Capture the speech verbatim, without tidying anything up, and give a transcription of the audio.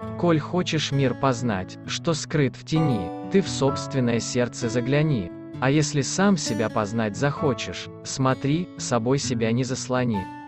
Коль хочешь мир познать, что скрыт в тени, ты в собственное сердце загляни. А если сам себя познать захочешь, смотри, собой себя не заслони.